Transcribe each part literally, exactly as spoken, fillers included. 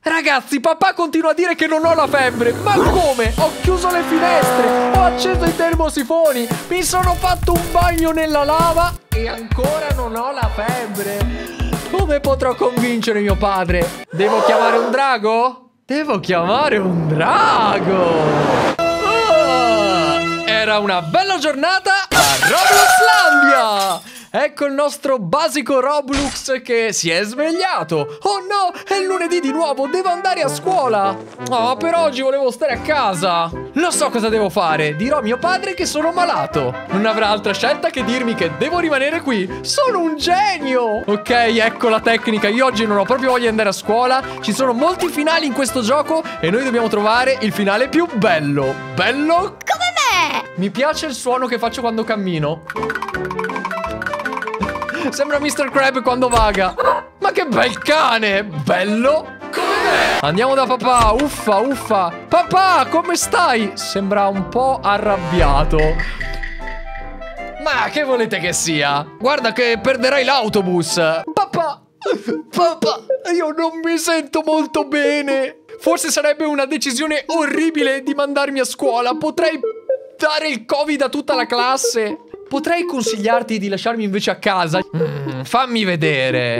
Ragazzi, papà continua a dire che non ho la febbre. Ma come? Ho chiuso le finestre, ho acceso i termosifoni, mi sono fatto un bagno nella lava e ancora non ho la febbre. Come potrò convincere mio padre? Devo chiamare un drago? Devo chiamare un drago. Ah, era una bella giornata a Robloxlandia. Ecco il nostro basico Roblox che si è svegliato. Oh no, è lunedì di nuovo, devo andare a scuola. Oh, per oggi volevo stare a casa. Lo so cosa devo fare, dirò a mio padre che sono malato. Non avrà altra scelta che dirmi che devo rimanere qui. Sono un genio. Ok, ecco la tecnica, io oggi non ho proprio voglia di andare a scuola. Ci sono molti finali in questo gioco e noi dobbiamo trovare il finale più bello. Bello come me. Mi piace il suono che faccio quando cammino. Sembra mister Crab quando vaga. Ma che bel cane! Bello come me! Andiamo da papà, uffa, uffa. Papà, come stai? Sembra un po' arrabbiato. Ma che volete che sia? Guarda che perderai l'autobus. Papà, papà, io non mi sento molto bene. Forse sarebbe una decisione orribile di mandarmi a scuola. Potrei dare il Covid a tutta la classe. Potrei consigliarti di lasciarmi invece a casa. mm, Fammi vedere.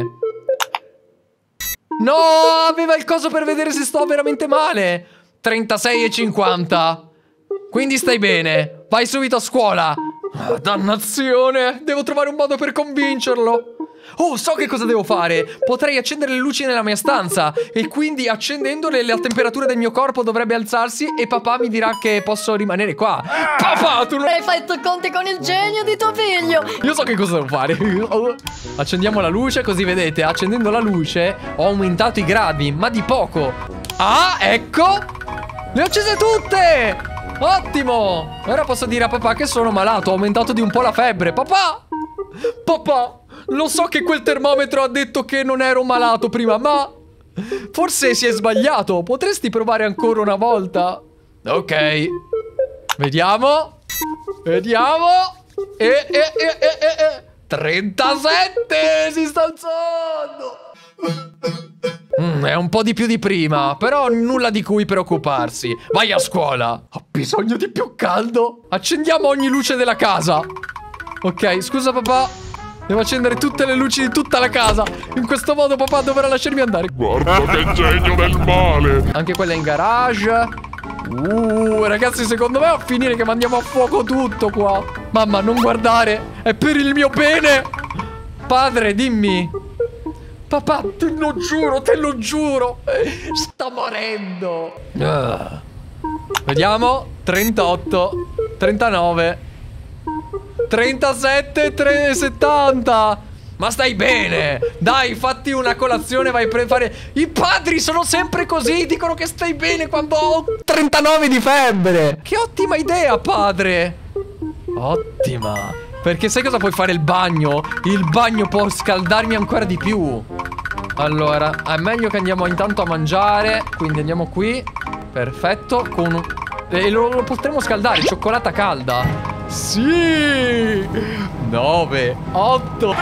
No, aveva il coso per vedere se sto veramente male. trentasei e cinquanta. Quindi stai bene. Vai subito a scuola. Ah, dannazione. Devo trovare un modo per convincerlo. Oh, so che cosa devo fare. Potrei accendere le luci nella mia stanza e quindi accendendole la temperatura del mio corpo dovrebbe alzarsi e papà mi dirà che posso rimanere qua. Papà, tu non Hai fatto conti con il genio di tuo figlio. Io so che cosa devo fare. Accendiamo la luce così vedete. Accendendo la luce ho aumentato i gradi, ma di poco. Ah, ecco. Le ho accese tutte. Ottimo. Ora posso dire a papà che sono malato. Ho aumentato di un po' la febbre. Papà, papà, lo so che quel termometro ha detto che non ero malato prima, ma forse si è sbagliato. Potresti provare ancora una volta? Ok. Vediamo. Vediamo. E, e, e, e, e, e. trentasette. Si sta alzando. Mm, è un po' di più di prima, però nulla di cui preoccuparsi. Vai a scuola. Ho bisogno di più caldo. Accendiamo ogni luce della casa. Ok, scusa papà. Devo accendere tutte le luci di tutta la casa. In questo modo papà dovrà lasciarmi andare. Guarda che genio del male. Anche quella in garage. Uh, ragazzi, secondo me va a finire che mandiamo a fuoco tutto qua. Mamma, non guardare. È per il mio bene. Padre, dimmi. Papà, te lo giuro, te lo giuro. Sto morendo. uh. Vediamo. Trentotto. Trentanove. trentasette, settanta. Ma stai bene. Dai, fatti una colazione. Vai a fare. I padri sono sempre così. Dicono che stai bene quando ho trentanove di febbre. Che ottima idea, padre. Ottima. Perché sai cosa puoi fare il bagno? Il bagno può scaldarmi ancora di più. Allora, è meglio che andiamo intanto a mangiare. Quindi andiamo qui. Perfetto. Con... E lo, lo potremo scaldare. Cioccolata calda. Sì. Nove. Otto.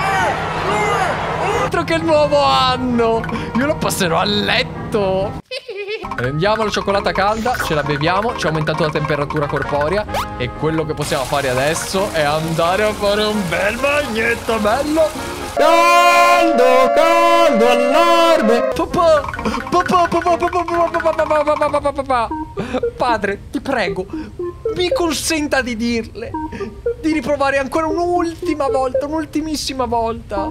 Altro che il nuovo anno. Io lo passerò a letto. Prendiamo la cioccolata calda. Ce la beviamo. Ci ha aumentato la temperatura corporea. E quello che possiamo fare adesso è andare a fare un bel bagnetto bello. Caldo, caldo, allarme. Papà, papà, papà, papà, papà, papà, papà, papà. Padre, ti prego, mi consenta di dirle, di riprovare ancora un'ultima volta, un'ultimissima volta.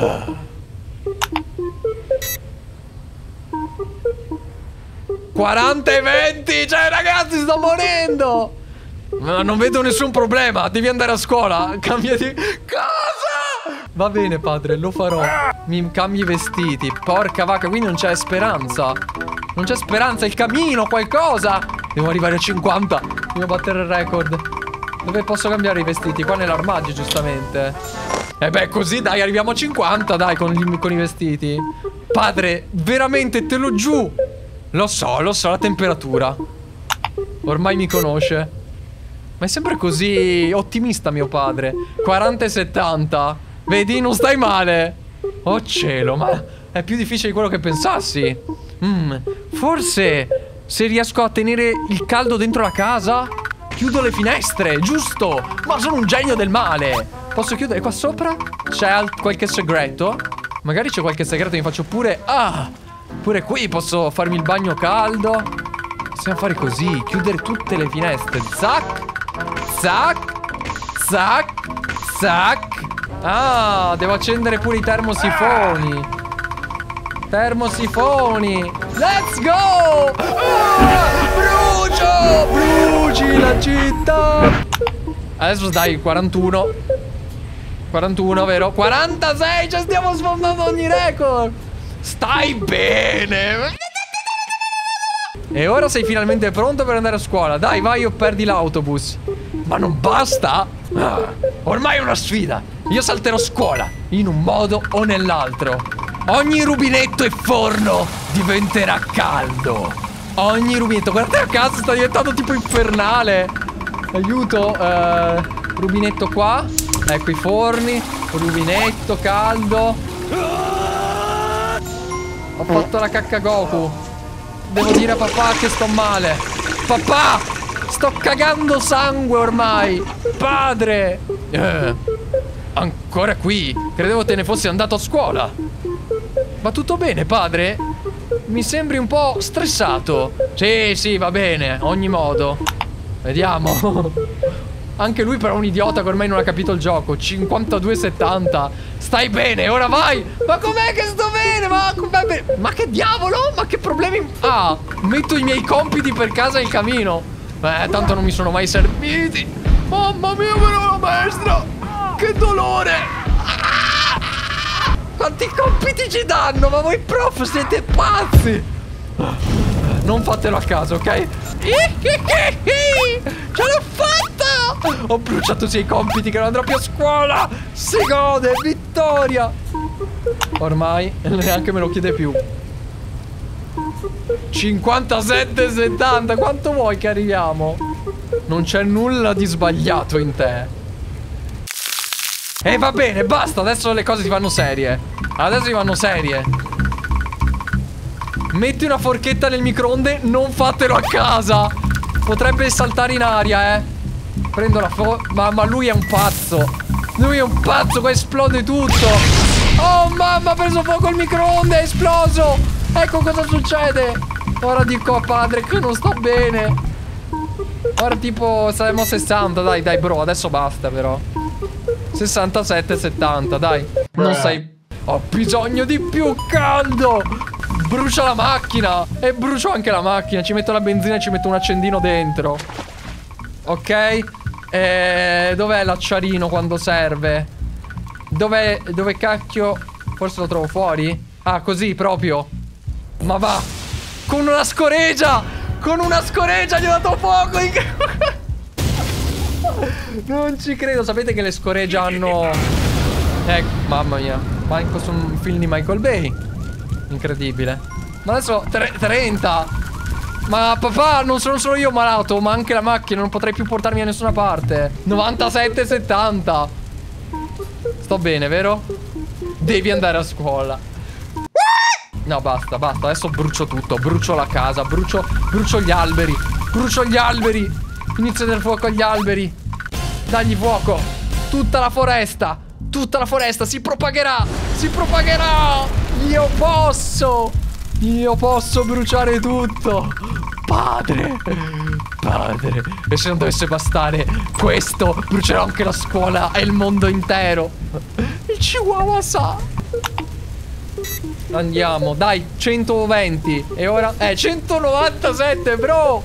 quaranta e venti, cioè ragazzi sto morendo. Ma non vedo nessun problema, devi andare a scuola. Cambiati. Cosa? Va bene padre, lo farò. Mi cambi i vestiti. Porca vacca, quindi non c'è speranza. Non c'è speranza, il camino, qualcosa. Devo arrivare a cinquanta. Devo battere il record. Dove posso cambiare i vestiti? Qua nell'armadio, giustamente. E beh, così dai, arriviamo a cinquanta, dai, con, gli, con i vestiti. Padre, veramente, te lo giù. Lo so, lo so, la temperatura. Ormai mi conosce. Ma è sempre così ottimista mio padre. quaranta e settanta. Vedi, non stai male. Oh cielo, ma è più difficile di quello che pensassi. Mm, forse se riesco a tenere il caldo dentro la casa, chiudo le finestre, giusto? Ma sono un genio del male. Posso chiudere qua sopra? C'è qualche segreto? Magari c'è qualche segreto, mi faccio pure... Ah, pure qui posso farmi il bagno caldo. Possiamo fare così, chiudere tutte le finestre. Zac, zac, zac, zac. Ah, devo accendere pure i termosifoni. Termosifoni. Let's go. Ah, brucio, bruci la città. Adesso dai, quarantuno. quarantuno, vero? quarantasei, ci stiamo sfondando ogni record. Stai bene. E ora sei finalmente pronto per andare a scuola. Dai, vai o perdi l'autobus. Ma non basta? Ah, ormai è una sfida. Io salterò scuola in un modo o nell'altro. Ogni rubinetto e forno diventerà caldo. Ogni rubinetto. Guardate a casa, sta diventando tipo infernale. Aiuto. eh, Rubinetto qua. Ecco i forni. Rubinetto caldo. Ho fatto la cacca Goku. Devo dire a papà che sto male. Papà, sto cagando sangue ormai. Padre. eh, Ancora qui? Credevo te ne fossi andato a scuola. Va tutto bene, padre? Mi sembri un po' stressato. Sì, sì, va bene, ogni modo. Vediamo. Anche lui però è un idiota che ormai non ha capito il gioco. cinquantadue settanta. Stai bene, ora vai. Ma com'è che sto bene? Ma com'è bene? Ma che diavolo? Ma che problemi? Ah, metto i miei compiti per casa in camino. Beh, tanto non mi sono mai serviti. Mamma mia, però la maestra. Che dolore. Ah! Quanti compiti ci danno? Ma voi prof siete pazzi. Non fatelo a caso, ok? Ce l'ho fatta! Ho bruciato sei compiti che non andrò più a scuola. Si gode, vittoria. Ormai neanche me lo chiede più. cinquantasette settanta. Quanto vuoi che arriviamo? Non c'è nulla di sbagliato in te. E va bene, basta. Adesso le cose si fanno serie. Adesso si fanno serie. Metti una forchetta nel microonde. Non fatelo a casa. Potrebbe saltare in aria, eh. Prendo la fo... Ma, ma lui è un pazzo. Lui è un pazzo, qua esplode tutto. Oh mamma, ha preso fuoco il microonde. È esploso. Ecco cosa succede. Ora dico a padre che non sta bene. Ora tipo saremo a sessanta. Dai, dai bro, adesso basta però. sessantasette settanta, dai. Non sei... Ho bisogno di più caldo. Brucia la macchina. E brucio anche la macchina. Ci metto la benzina e ci metto un accendino dentro. Ok. E... Dov'è l'acciarino quando serve? Dov'è... Dove cacchio... Forse lo trovo fuori? Ah, così proprio. Ma va. Con una scoreggia. Con una scoreggia gli ho dato fuoco. Non ci credo. Sapete che le scoregge hanno... Ecco, mamma mia. Manco su un film di Michael Bay. Incredibile. Ma adesso trenta. Ma papà, non sono solo io malato, ma anche la macchina. Non potrei più portarmi a nessuna parte. novantasette settanta. Sto bene, vero? Devi andare a scuola. No, basta, basta. Adesso brucio tutto. Brucio la casa. Brucio, brucio gli alberi. Brucio gli alberi. Inizio del fuoco agli alberi. Dagli fuoco. Tutta la foresta. Tutta la foresta si propagherà. Si propagherà. Io posso. Io posso bruciare tutto. Padre. Padre. E se non dovesse bastare questo, brucerò anche la scuola e il mondo intero. Il Chihuahua sa. Andiamo, dai, centoventi. E ora, eh, centonovantasette, bro.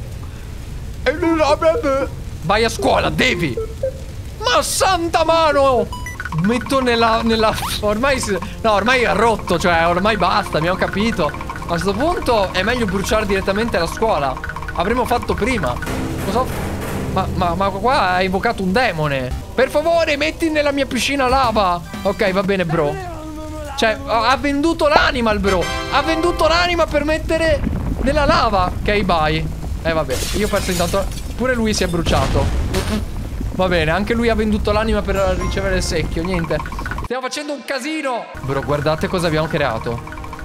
Vai a scuola, devi. Ma santa mano. Metto nella, nella... Ormai si... No, ormai è rotto, cioè ormai basta, abbiamo capito. A questo punto è meglio bruciare direttamente la scuola. Avremmo fatto prima. Cosa... Ma, ma, ma qua ha invocato un demone. Per favore, metti nella mia piscina lava. Ok, va bene, bro. Cioè, ha venduto l'anima il bro. Ha venduto l'anima per mettere nella lava. Ok, bye. Eh, vabbè, io penso intanto... Pure lui si è bruciato. Va bene, anche lui ha venduto l'anima per ricevere il secchio. Niente. Stiamo facendo un casino. Bro, guardate cosa abbiamo creato.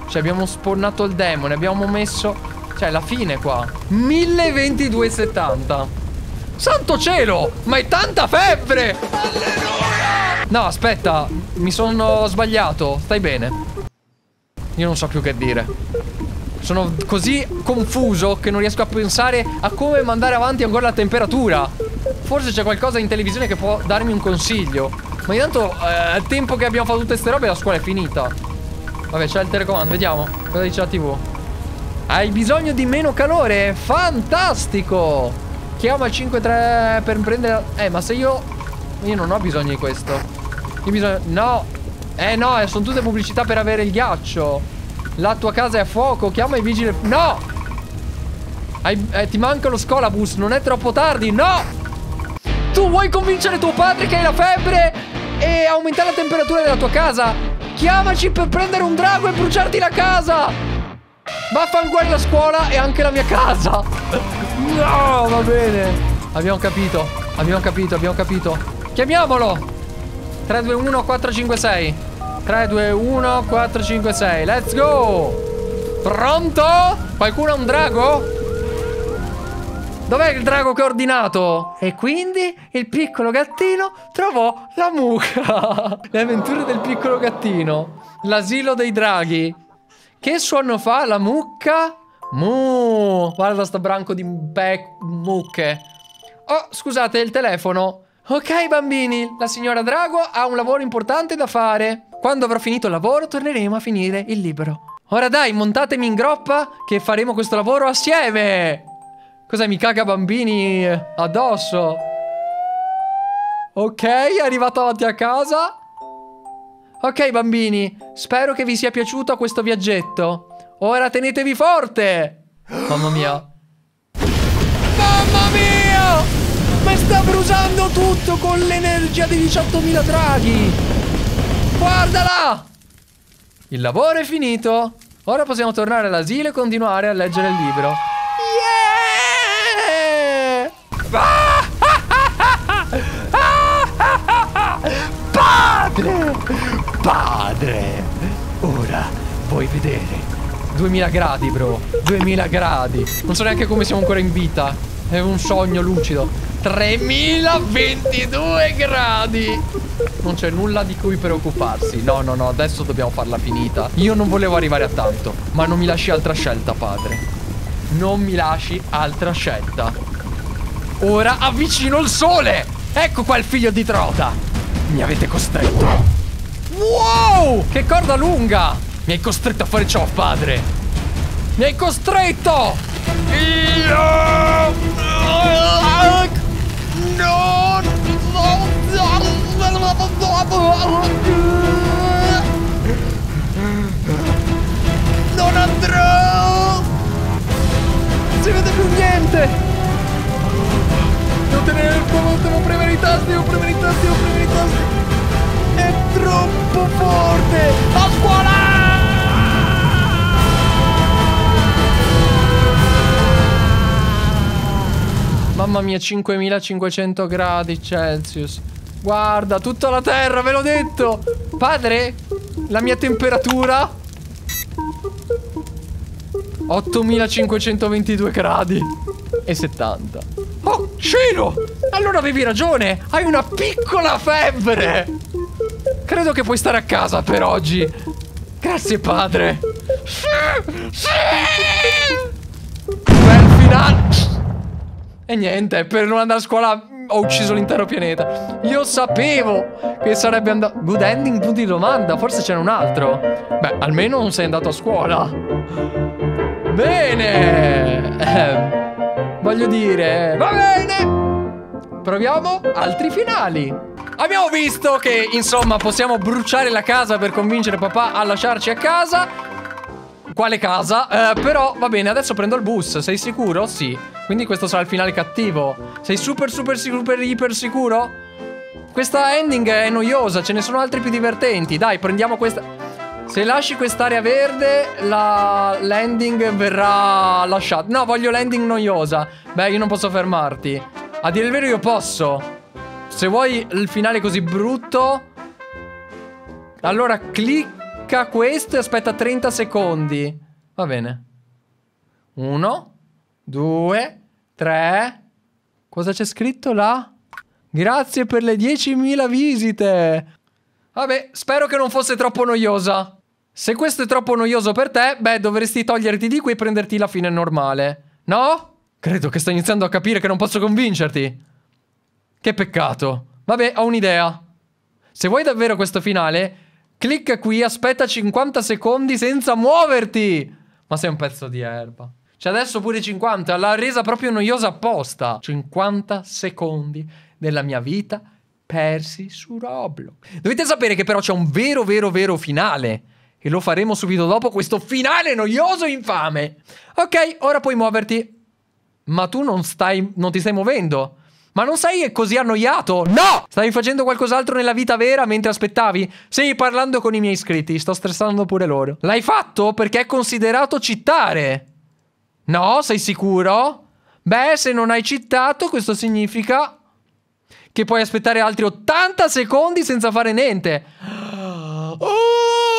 Cioè abbiamo spawnato il demone, abbiamo messo... Cioè la fine qua. mille ventidue e settanta. Santo cielo, ma è tanta febbre. Alleluia. No, aspetta, mi sono sbagliato. Stai bene. Io non so più che dire. Sono così confuso che non riesco a pensare a come mandare avanti ancora la temperatura. Forse c'è qualcosa in televisione che può darmi un consiglio. Ma intanto eh, il tempo che abbiamo fatto tutte queste robe la scuola è finita. Vabbè, c'è il telecomando, vediamo cosa dice la tivù. Hai bisogno di meno calore? Fantastico! Chiama il cinque tre per prendere... Eh, ma se io... Io non ho bisogno di questo. Io bisogno... No! Eh no, sono tutte pubblicità per avere il ghiaccio. La tua casa è a fuoco, chiama i vigili... No! Hai... Eh, ti manca lo scolabus, non è troppo tardi, no! Tu vuoi convincere tuo padre che hai la febbre e aumentare la temperatura della tua casa? Chiamaci per prendere un drago e bruciarti la casa! Vaffanculo la scuola e anche la mia casa! No, va bene. Abbiamo capito, abbiamo capito, abbiamo capito. Chiamiamolo! tre due uno quattro cinque sei. tre due uno quattro cinque sei. Let's go! Pronto? Qualcuno ha un drago? Dov'è il drago che ho ordinato? E quindi il piccolo gattino trovò la mucca. Le avventure del piccolo gattino. L'asilo dei draghi. Che suono fa la mucca? Mu. Guarda sto branco di mucche. Oh, scusate, il telefono. Ok, bambini, la signora Drago ha un lavoro importante da fare. Quando avrò finito il lavoro torneremo a finire il libro. Ora dai, montatemi in groppa che faremo questo lavoro assieme. Cos'è, mi caga bambini addosso? Ok, è arrivato avanti a casa. Ok bambini, spero che vi sia piaciuto questo viaggetto. Ora tenetevi forte. Mamma mia. Mamma mia! Ma sta bruciando tutto con l'energia di diciottomila draghi. Guardala! Il lavoro è finito. Ora possiamo tornare all'asilo e continuare a leggere il libro. Padre! Padre! Ora vuoi vedere? duemila gradi, bro. duemila gradi. Non so neanche come siamo ancora in vita. È un sogno lucido. tremilaventidue gradi. Non c'è nulla di cui preoccuparsi. No, no, no, adesso dobbiamo farla finita. Io non volevo arrivare a tanto, ma non mi lasci altra scelta, padre. Non mi lasci altra scelta. Ora avvicino il sole. Ecco qua il figlio di Trota. Mi avete costretto. Wow, che corda lunga. Mi hai costretto a fare ciò, padre. Mi hai costretto. Io... No. Non andrò. Non si vede più niente. Devo tenere il fuoco, devo premere i tasti, devo premere i tasti, devo premere i tasti. È troppo forte. A scuola! Mamma mia, cinquemilacinquecento gradi Celsius. Guarda, tutta la terra, ve l'ho detto. Padre, la mia temperatura ottomilacinquecentoventidue gradi e settanta. Oh, cielo! Allora avevi ragione, hai una piccola febbre. Credo che puoi stare a casa per oggi. Grazie, padre. Bel finale. E niente, per non andare a scuola ho ucciso l'intero pianeta. Io sapevo che sarebbe andato... Good ending, punto di domanda. Forse c'era un altro. Beh, almeno non sei andato a scuola. Bene. eh, Voglio dire, va bene. Proviamo altri finali. Abbiamo visto che, insomma, possiamo bruciare la casa per convincere papà a lasciarci a casa. Quale casa? Eh, però va bene, adesso prendo il bus. Sei sicuro? Sì. Quindi questo sarà il finale cattivo. Sei super super super iper sicuro? Questa ending è noiosa, ce ne sono altri più divertenti. Dai, prendiamo questa. Se lasci quest'area verde, la l'ending verrà lasciata. No, voglio l'ending noiosa. Beh, io non posso fermarti. A dire il vero io posso. Se vuoi il finale così brutto, allora clicca. clicca questo e aspetta trenta secondi. Va bene. Uno, due, tre. Cosa c'è scritto là? Grazie per le diecimila visite. Vabbè, spero che non fosse troppo noiosa. Se questo è troppo noioso per te, beh, dovresti toglierti di qui e prenderti la fine normale. No? Credo che sto iniziando a capire che non posso convincerti. Che peccato. Vabbè, ho un'idea. Se vuoi davvero questo finale, clicca qui, aspetta cinquanta secondi senza muoverti. Ma sei un pezzo di erba. C'è adesso pure cinquanta, l'ha resa proprio noiosa apposta. cinquanta secondi della mia vita persi su Roblox. Dovete sapere che però c'è un vero vero vero finale. E lo faremo subito dopo questo finale noioso e infame. Ok, ora puoi muoverti. Ma tu non stai, non ti stai muovendo. Ma non sei così annoiato? No! Stavi facendo qualcos'altro nella vita vera mentre aspettavi? Stai parlando con i miei iscritti, sto stressando pure loro. L'hai fatto perché è considerato cheatare. No? Sei sicuro? Beh, se non hai cheatato, questo significa che puoi aspettare altri ottanta secondi senza fare niente. Oh!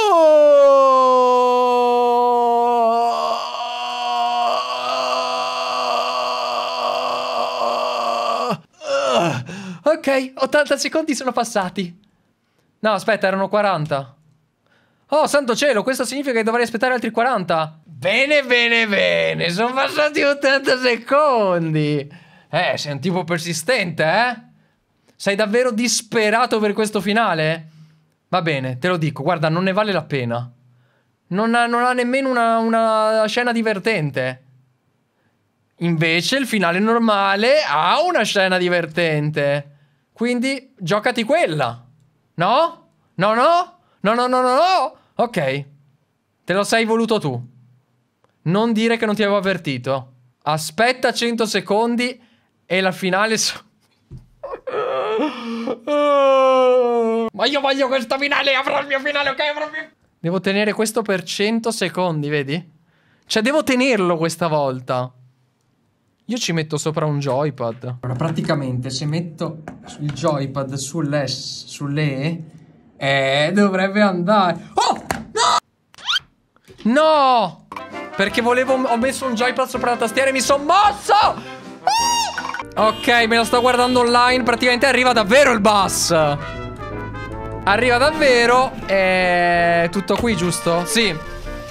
Ok, ottanta secondi sono passati. No, aspetta, erano quaranta. Oh, santo cielo, questo significa che dovrei aspettare altri quaranta. Bene, bene, bene. Sono passati ottanta secondi. Eh, sei un tipo persistente, eh? Sei davvero disperato per questo finale? Va bene, te lo dico, guarda, non ne vale la pena. Non ha, non ha nemmeno una, una scena divertente. Invece il finale normale ha una scena divertente. Quindi giocati quella. No? No, no? No, no, no, no, no. Ok. Te lo sei voluto tu. Non dire che non ti avevo avvertito. Aspetta cento secondi e la finale... So Ma io voglio questo finale. Avrò il mio finale, ok? Avrò il mio... Devo tenere questo per cento secondi, vedi? Cioè devo tenerlo questa volta. Io ci metto sopra un joypad. Allora, praticamente se metto il joypad sulle sulle eh, dovrebbe andare. Oh! No! No! Perché volevo, ho messo un joypad sopra la tastiera e mi sono mosso! Ah! Ok, me lo sto guardando online. Praticamente arriva davvero il bus. Arriva davvero. È tutto qui, giusto? Sì.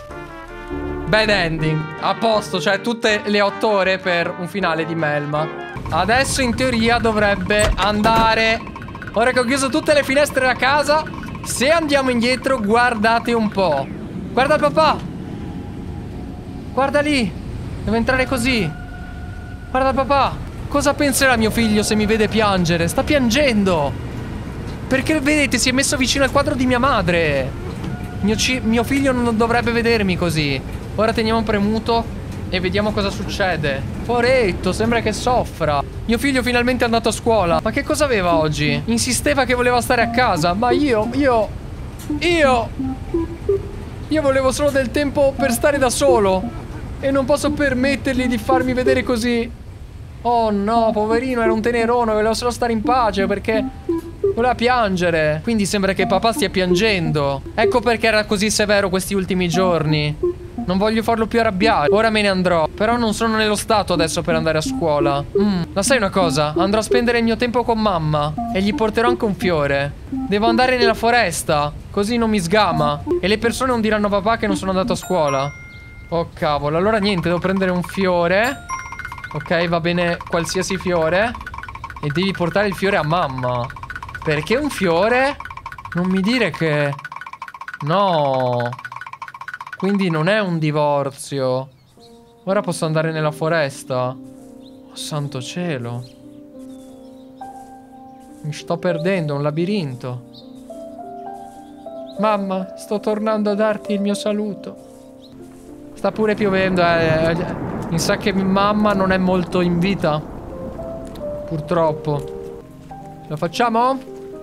Bad ending. A posto, cioè tutte le otto ore per un finale di Melma. Adesso in teoria dovrebbe andare. Ora che ho chiuso tutte le finestre della casa, se andiamo indietro, guardate un po'. Guarda il papà. Guarda lì. Deve entrare così. Guarda il papà. Cosa penserà mio figlio se mi vede piangere? Sta piangendo. Perché vedete, si è messo vicino al quadro di mia madre. Mio, mio figlio non dovrebbe vedermi così. Ora teniamo premuto e vediamo cosa succede. Poretto, sembra che soffra. Mio figlio finalmente è andato a scuola. Ma che cosa aveva oggi? Insisteva che voleva stare a casa. Ma io, io, io Io volevo solo del tempo per stare da solo. E non posso permettergli di farmi vedere così. Oh no, poverino, era un tenerone. Voleva solo stare in pace perché voleva piangere. Quindi sembra che papà stia piangendo. Ecco perché era così severo questi ultimi giorni. Non voglio farlo più arrabbiare. Ora me ne andrò. Però non sono nello stato adesso per andare a scuola. mm. Ma sai una cosa? Andrò a spendere il mio tempo con mamma. E gli porterò anche un fiore. Devo andare nella foresta. Così non mi sgama. E le persone non diranno a papà che non sono andato a scuola. Oh cavolo. Allora niente, devo prendere un fiore. Ok, va bene qualsiasi fiore. E devi portare il fiore a mamma. Perché un fiore? Non mi dire che... No. Quindi non è un divorzio. Ora posso andare nella foresta. Oh santo cielo. Mi sto perdendo, un labirinto. Mamma, sto tornando a darti il mio saluto. Sta pure piovendo, eh. Mi sa che mamma non è molto in vita. Purtroppo. Lo facciamo?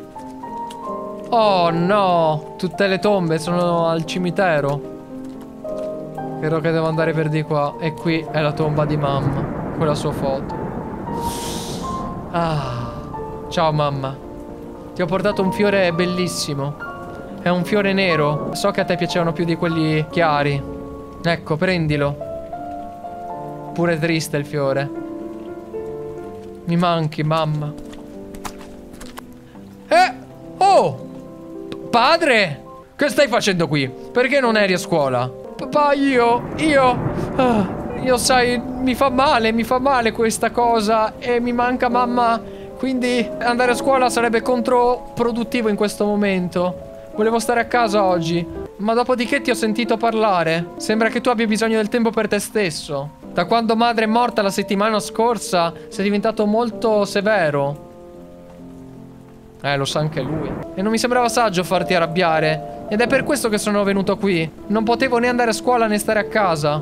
Oh no. Tutte le tombe sono al cimitero. Credo che devo andare per di qua. E qui è la tomba di mamma, con la sua foto. Ah. Ciao mamma. Ti ho portato un fiore bellissimo. È un fiore nero. So che a te piacevano più di quelli chiari. Ecco, prendilo. Pure triste il fiore. Mi manchi, mamma. Eh! Oh! Padre! Che stai facendo qui? Perché non eri a scuola? Papà, io... Io... Ah, io sai, mi fa male, mi fa male questa cosa. E mi manca mamma. Quindi andare a scuola sarebbe controproduttivo in questo momento. Volevo stare a casa oggi. Ma dopodiché ti ho sentito parlare. Sembra che tu abbia bisogno del tempo per te stesso. Da quando madre è morta la settimana scorsa sei diventato molto severo. Eh, lo sa anche lui. E non mi sembrava saggio farti arrabbiare. Ed è per questo che sono venuto qui. Non potevo né andare a scuola né stare a casa.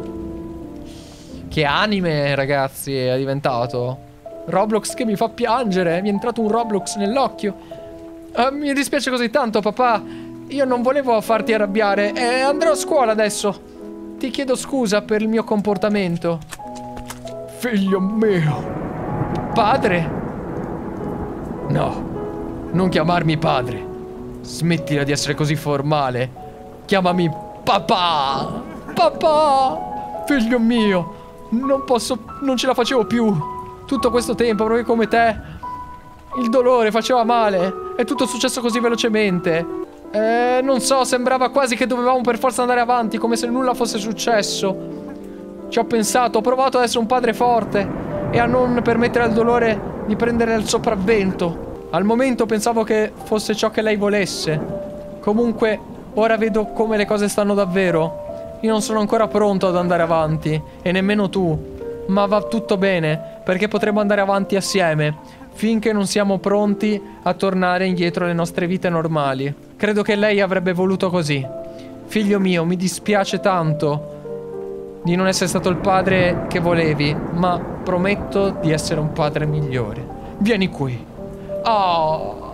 Che anime, ragazzi, è diventato. Roblox che mi fa piangere. Mi è entrato un Roblox nell'occhio. uh, Mi dispiace così tanto, papà. Io non volevo farti arrabbiare. E andrò a scuola adesso. Ti chiedo scusa per il mio comportamento. Figlio mio. Padre? No. Non chiamarmi padre. Smettila di essere così formale. Chiamami papà. Papà. Figlio mio. Non posso... Non ce la facevo più. Tutto questo tempo, proprio come te. Il dolore faceva male. È tutto successo così velocemente. Eh, non so, sembrava quasi che dovevamo per forza andare avanti, come se nulla fosse successo. Ci ho pensato, ho provato ad essere un padre forte e a non permettere al dolore di prendere il sopravvento. Al momento pensavo che fosse ciò che lei volesse. Comunque, ora vedo come le cose stanno davvero. Io non sono ancora pronto ad andare avanti, e nemmeno tu. Ma va tutto bene, perché potremo andare avanti assieme, finché non siamo pronti a tornare indietro alle nostre vite normali. Credo che lei avrebbe voluto così. Figlio mio, mi dispiace tanto di non essere stato il padre che volevi, ma prometto di essere un padre migliore. Vieni qui. Oh.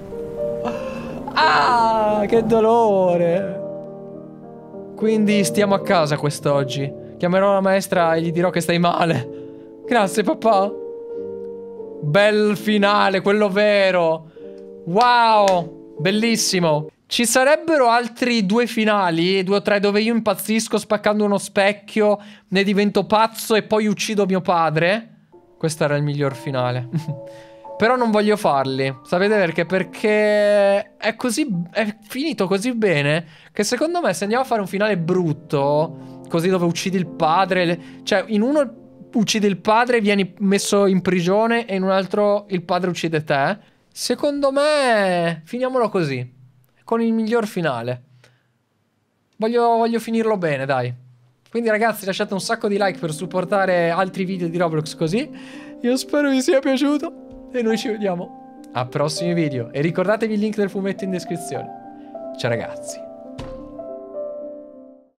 Ah, che dolore. Quindi stiamo a casa quest'oggi. Chiamerò la maestra e gli dirò che stai male. Grazie, papà. Bel finale, quello vero. Wow, bellissimo. Ci sarebbero altri due finali, due o tre, dove io impazzisco spaccando uno specchio, ne divento pazzo e poi uccido mio padre. Questo era il miglior finale. Però non voglio farli. Sapete perché? Perché è così... è finito così bene che secondo me se andiamo a fare un finale brutto, così dove uccidi il padre... Cioè, in uno uccidi il padre e vieni messo in prigione e in un altro il padre uccide te. Secondo me finiamolo così, con il miglior finale. Voglio, voglio finirlo bene, dai. Quindi ragazzi, lasciate un sacco di like per supportare altri video di Roblox così. Io spero vi sia piaciuto e noi ci vediamo a prossimi video. E ricordatevi il link del fumetto in descrizione. Ciao ragazzi.